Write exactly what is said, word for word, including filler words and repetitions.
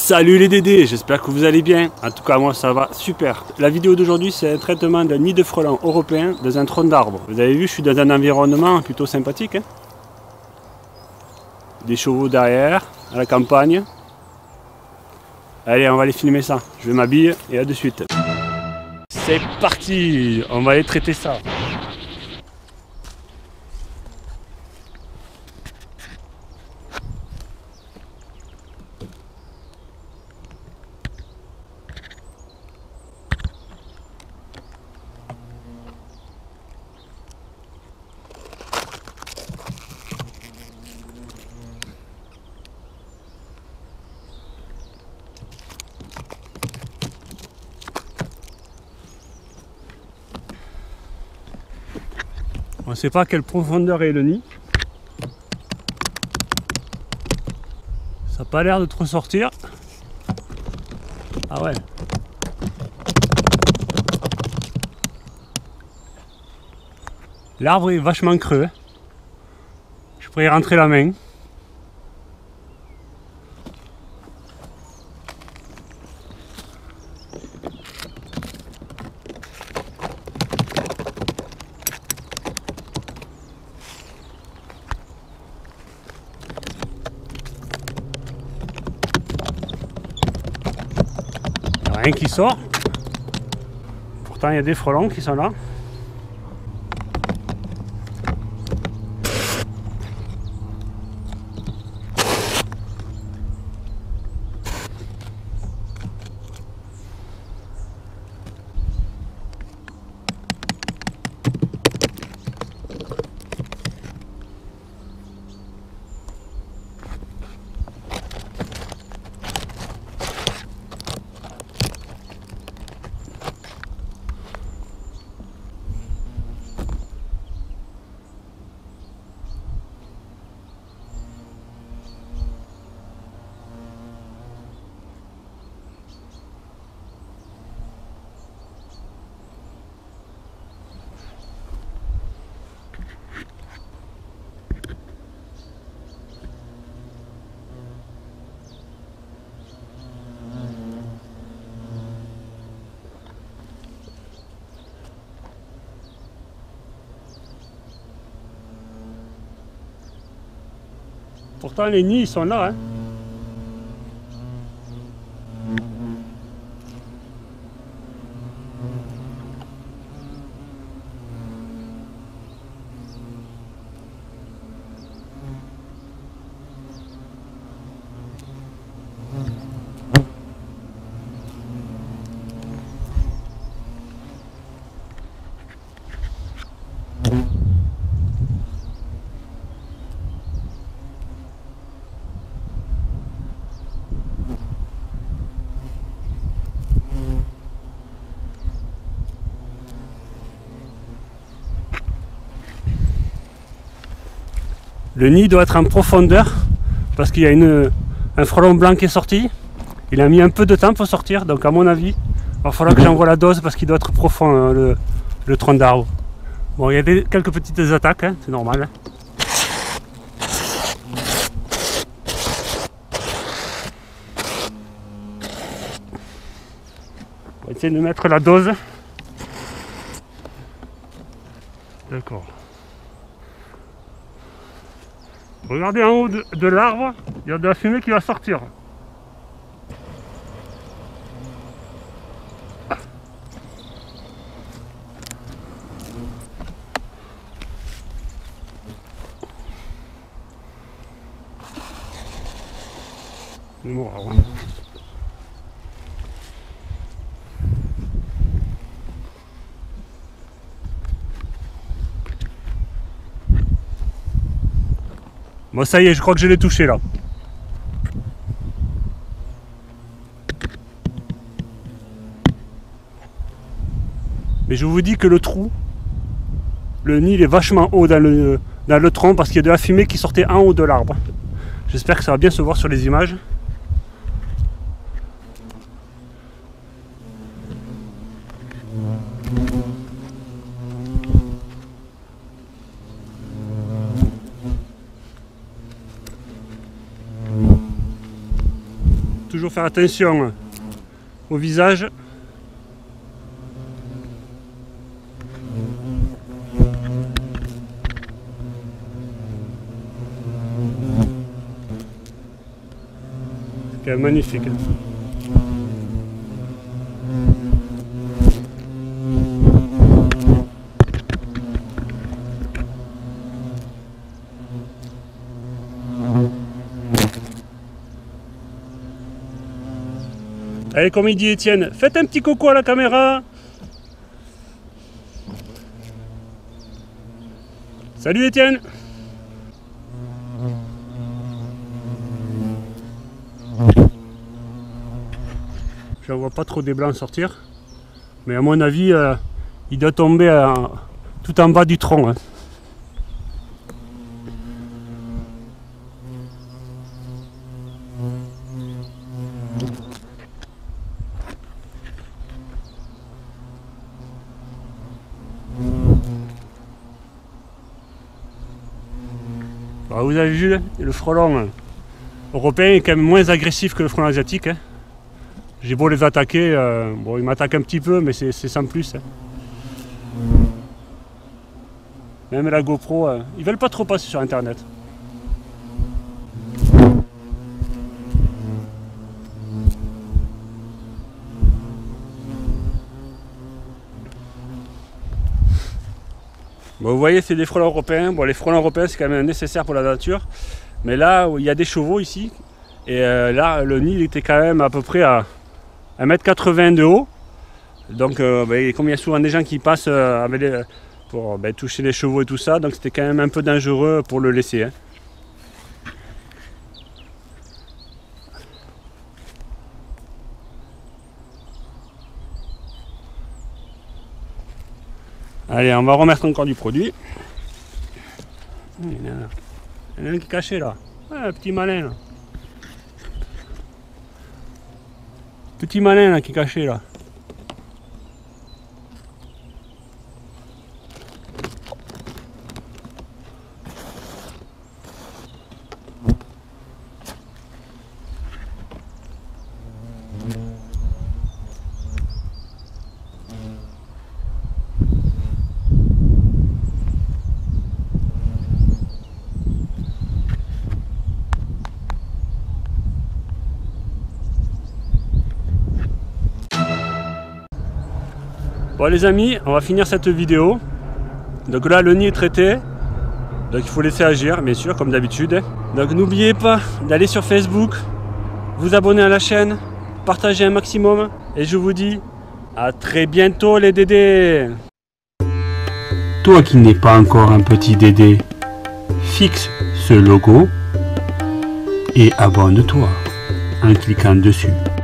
Salut les Dédés, j'espère que vous allez bien. En tout cas moi ça va super. La vidéo d'aujourd'hui c'est un traitement d'un nid de frelons européen dans un tronc d'arbre. Vous avez vu, je suis dans un environnement plutôt sympathique. Hein, des chevaux derrière, à la campagne. Allez, on va aller filmer ça. Je vais m'habiller et à de suite. C'est parti, on va aller traiter ça. On ne sait pas à quelle profondeur est le nid. Ça n'a pas l'air de trop sortir. Ah ouais. L'arbre est vachement creux. Je pourrais y rentrer la main. Rien qui sort. Pourtant il y a des frelons qui sont là. Pourtant les nids ils sont là. Hein. Le nid doit être en profondeur parce qu'il y a une, un frelon blanc qui est sorti. Il a mis un peu de temps pour sortir, donc à mon avis, il va falloir que j'envoie la dose parce qu'il doit être profond hein, le, le tronc d'arbre. Bon, il y a des, quelques petites attaques, hein, c'est normal. Hein. On va essayer de mettre la dose. D'accord. Regardez en haut de, de l'arbre, il y a de la fumée qui va sortir. C'est mort, alors. Bon ça y est, je crois que je l'ai touché là. Mais je vous dis que le trou, le nid il est vachement haut dans le, dans le tronc parce qu'il y a de la fumée qui sortait en haut de l'arbre. J'espère que ça va bien se voir sur les images. Toujours faire attention au visage. C'est quand même magnifique. Allez, comme il dit Étienne, faites un petit coco à la caméra. Salut Étienne. Je ne vois pas trop des blancs sortir. Mais à mon avis, euh, il doit tomber euh, tout en bas du tronc. Hein. Bah, vous avez vu, le frelon européen est quand même moins agressif que le frelon asiatique. Hein. J'ai beau les attaquer, euh, bon, ils m'attaquent un petit peu, mais c'est sans plus. Hein. Même la GoPro, euh, ils veulent pas trop passer sur internet. Bon, vous voyez, c'est des frelons européens. Bon, les frelons européens, c'est quand même nécessaire pour la nature. Mais là, il y a des chevaux ici. Et euh, là, le nid il était quand même à peu près à un mètre quatre-vingts de haut. Donc, euh, bah, comme il y a souvent des gens qui passent euh, avec les, pour bah, toucher les chevaux et tout ça, donc c'était quand même un peu dangereux pour le laisser. Hein. Allez, on va remettre encore du produit. Il y en a, il y en a un qui est caché là. Ah, un petit malin là. Petit malin là qui est caché là. Bon les amis, on va finir cette vidéo. Donc là le nid est traité. Donc il faut laisser agir, bien sûr, comme d'habitude. Donc n'oubliez pas d'aller sur Facebook, vous abonner à la chaîne, partager un maximum. Et je vous dis à très bientôt les dédés. Toi qui n'es pas encore un petit dédé, fixe ce logo et abonne-toi en cliquant dessus.